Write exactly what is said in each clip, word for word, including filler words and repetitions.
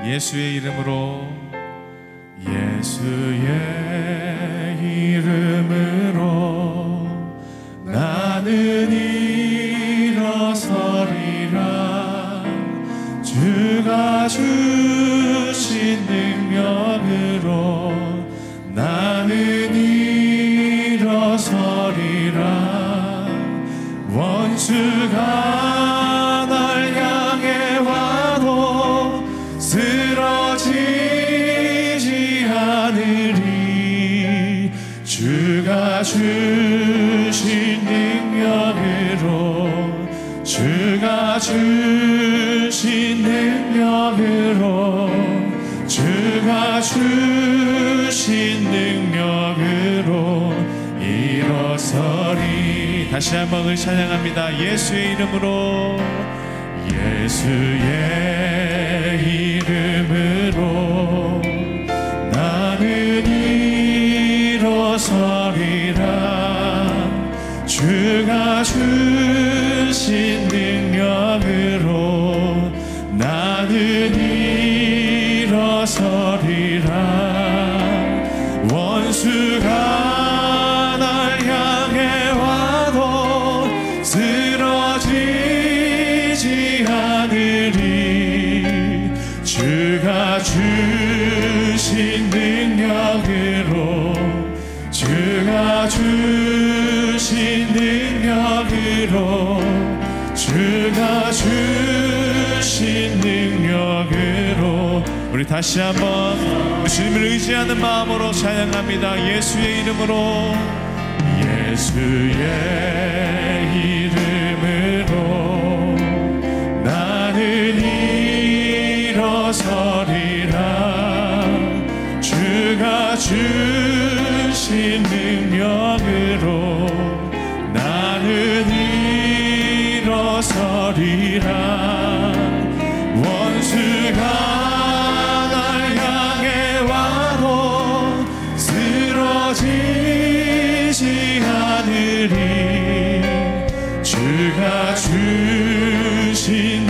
예수의 이름으로, 예수의 이름으로 나는 일어서리라. 주가 주신 능력으로 나는 일어서리라. 원수가 날 향해 와도 쓰러지지 않으리. 주가 주신 능력으로, 주가 주신 능력으로, 주가 주신 능력으로 일어서리. 다시 한번 을 찬양합니다. 예수의 이름으로, 예수의 이름으로 나는 일어서리라. 주가 주신 능력으로 나는 일어서리라. 원수가 날 향해 와도 쓰러지지 않으리. 주가 주신 능력으로, 주가 주신 능력으로, 주가 주신 능력으로. 우리 다시 한번 주님을 의지하는 마음으로 찬양합니다. 예수의 이름으로, 예수의 이름으로 나는 일어서리라. 주가 주신 능력으로 나는 일어서리라. 원수가 날 향해 와도 쓰러지지 않으리. 주가 주신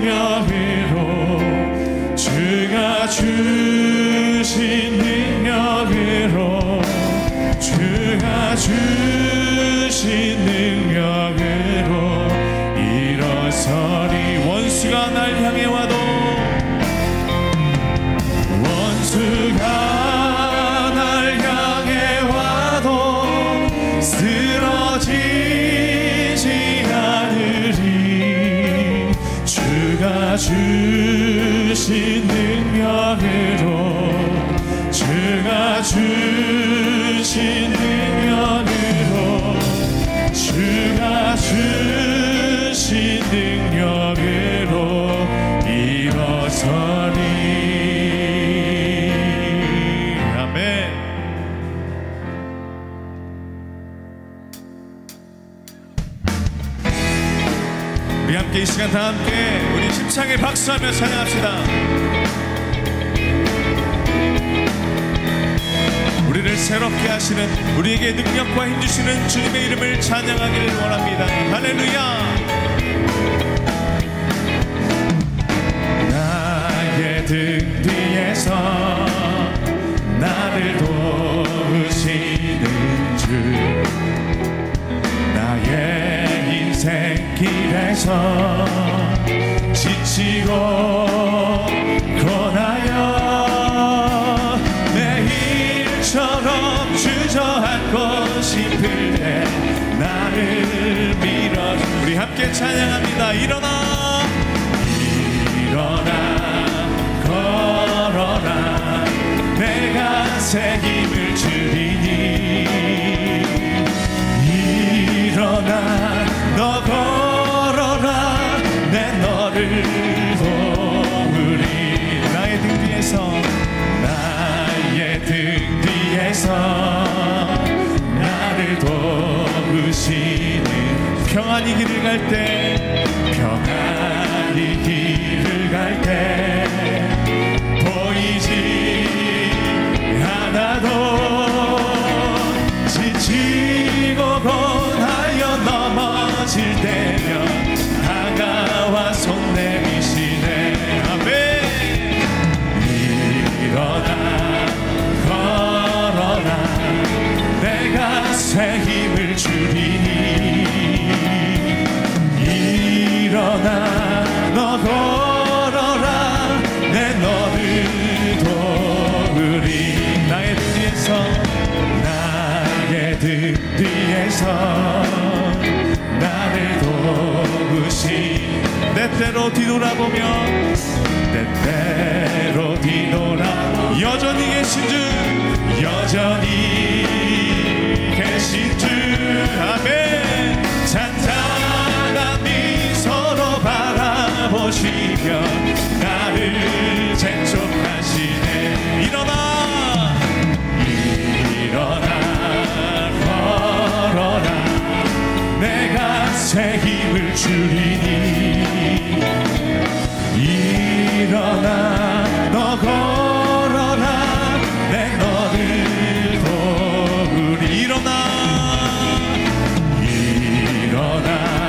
능력으로, 주가 주신 능력으로, 주가 주신 능력으로 일어서리. 원수가 날 향해 와도, 원수가 날 향해 와도 쓰러지지 않으리. 주가 주신 능력으로, 주가 주신 능력으로, 주가 주신 능력으로 일어서리. 아멘. 우리 함께 이 시간 다 함께 우리 힘차게 박수하며 찬양합시다. 우리를 새롭게 하시는, 우리에게 능력과 힘 주시는 주님의 이름을 찬양하기를 원합니다. 할렐루야. 나의 등 뒤에서 나를 도우시는 주, 나의 인생 길에서 지치고 고나여 매일처럼 주저앉고 싶을 때 나를 밀어. 우리 함께 찬양합니다. 일어나, 일어나 걸어라. 내가 새 힘을 주리니. 일어나 너 걸어라. 내 너를 도우리. 나의 등 뒤에서, 나의 등 뒤에서 나를 도우시는, 평안히 길을 갈 때, 평안히 길을 갈 때 보이지 않아도 지치고 고나여 넘어질 때면 다가와 손 내미시네. 아멘. 일어나 너 걸어라 내 너를 도우리 나의 등 뒤에서 나의 등 뒤에서 나를 도우시 때때로 뒤돌아보며 때때로 뒤돌아보며 여전히 계신 주 여전히 계신 주 아멘 잔잔한 미소로 바라보시며 나를 재촉하시네 일어나 일어나 걸어라 내가 새 힘을 주리니 일어나 너 걸어라 내 너를 도우리 일어나 일어나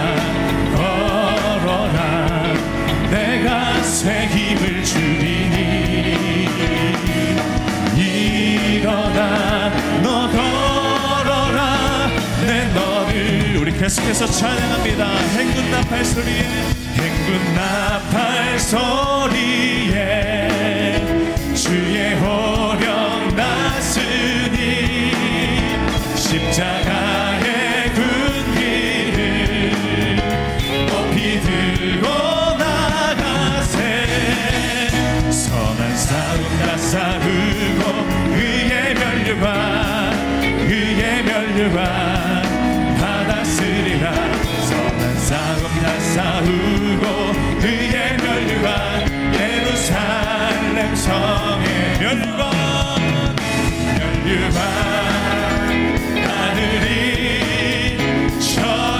걸어라 내가 새 힘을 주리니 일어나 너 걸어라 내 너를 우리 계속해서 찬양합니다. 행군 나팔 소리에 행군 나팔 소리에 주의 호령 났으니 십자가의 군기를 높이 들고 나가세 선한 싸움 다 싸우고 의의 면류관 의의 면류관 받았으리라 선한 싸움 다 싸우고 의의 면류관 예루살렘 성의 면류관 면류관 하늘이 저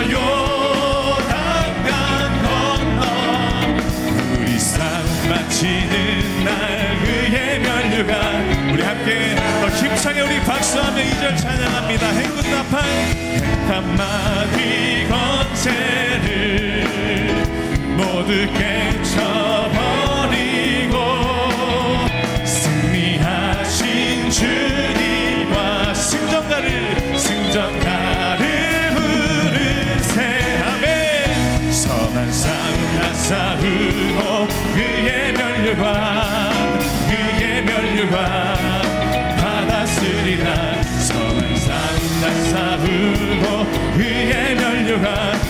요단강 건너 우리 싸움 마치는 날 의의 면류관 우리 함께 더 힘차게 우리 박수하며 이 절 찬양합니다. 행군 나팔 한마디 건세를 모두 깨쳐버리고 승리하신 주님과 승전가를 승전가를 부르세 아멘 선한 싸움 다 싸우고 그의 면류관 그의 면류관 받았으리라 선한 싸움 다 싸우고 그의 면류관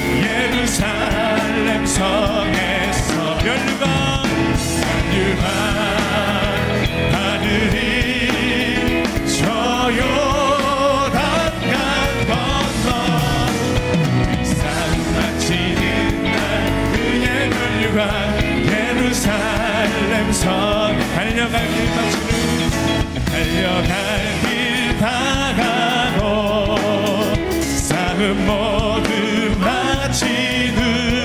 예루살렘 성에서 면류관 면류관 하늘이 저 요단강 건너 우리 싸움 마치는 날 그의 면류관 예루살렘 성 달려갈 길 마치는 달려갈 길 다가고 싸움 모두 마치는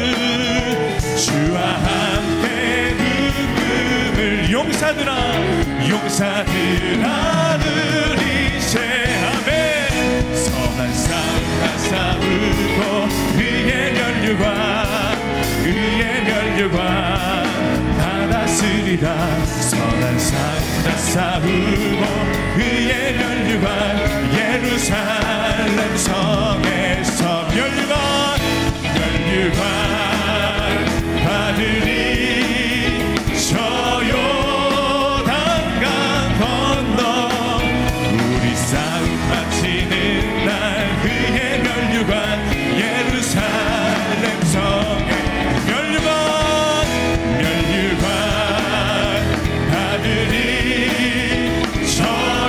주와 함께 눈금을 용사들아 용사들아 들이세 아멘 선한 싸움 다 싸우고 그의 면류관 그의 면류관 받았으리라 선한 싸움 다 싸우고 그의 면류관 예루살렘 성에서 면류관 면류관 하늘이 저 요단강 건너 우리 싸움 마치는 날 그의 면류관 예루살렘 성에 면류관 면류관 하늘이 저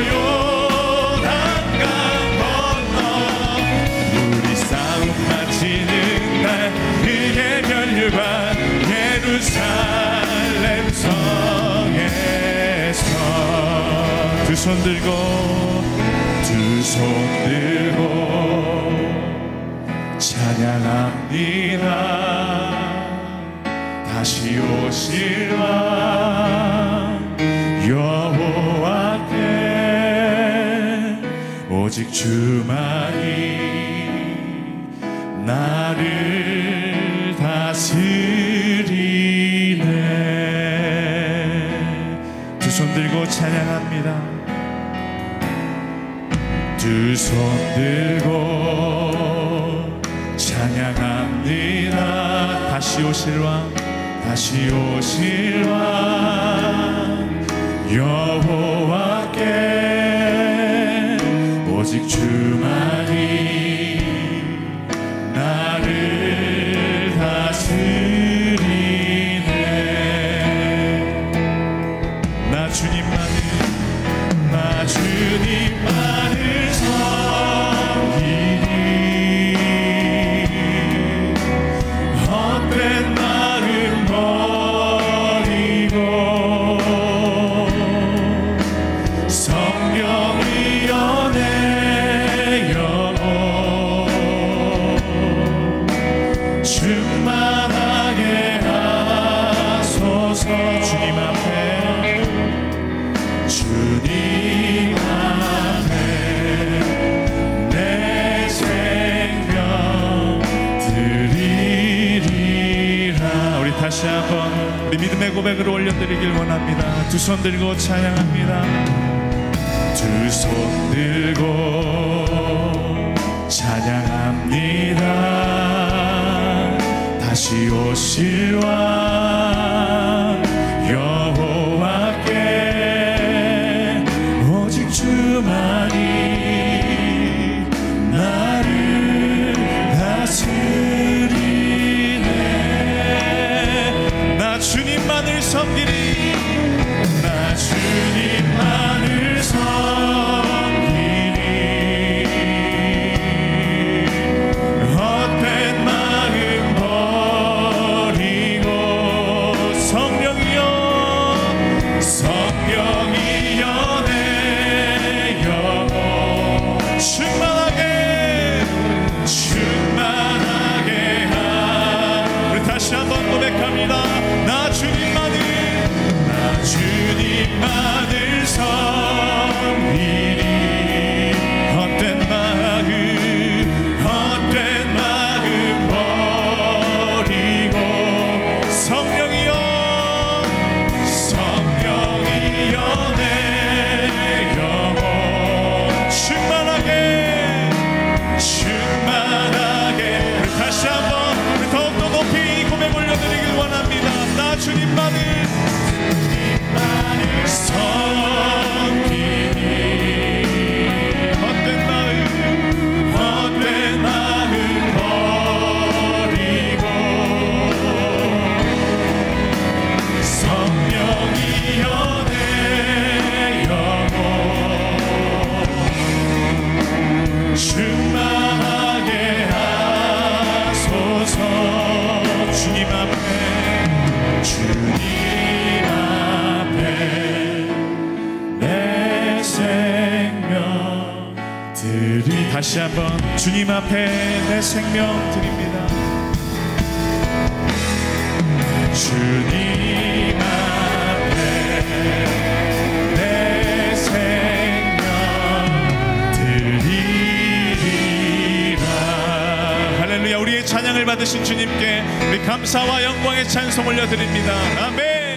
요단강 건너 우리 싸움 마치는 날 그의 면류관 예루살렘 성에서 두 손 들고 두 손 들고 찬양합니다. 다시 오실 왕 여호와께 오직 주만이 나를 다스리네. 두 손 들고 찬양합니다. 두 손 들고 찬양합니다. 다시 오실 왕 다시 오실 왕 여호와께 오직 주만이 나를 다스리네. 나 주님만을 나 주님만을 섬기니 헛된 마음 버리고 성령이여 내 영혼 충만하게 하소서. 주님 앞에 주님 앞에 내 생명 드리리라. 우리 다시 한번 우리 믿음의 고백을 올려드리길 원합니다. 두 손 들고 찬양합니다. 두 손 들고 찬양합니다. 다시 오실 왕 여호와께 오직 주만이 나를 다스리네. 나 주님만을 섬기리 나 주님만을 섬기리 헛된 마음 버리고 성령이여 성령이여 내 영혼 충만하게 충만하게 하. 우리 다시 한번 고백합니다. 나 주님만을 나 주님만을 섬기리 헛된 마음 헛된 마음 버리고 성령이여 성령이여 내 영혼 충만하게 충만하게. 우리 다시 한번 우리 더욱더 높이 이 고백 올려드리길 원합니다. 나 주님만을 섬기니 헛된 마음 헛된 마음 버리고 성령이여 내 영혼 충만하게 하소서. 주님 앞에 주님 앞에 내 생명 드리. 다시 한번 주님 앞에 내 생명 드립니다. 주님 앞에 내 생명 드리리라. 할렐루야. 우리의 찬양을 받으신 주님께 우리 감사와 영광의 찬송 올려드립니다. 아멘.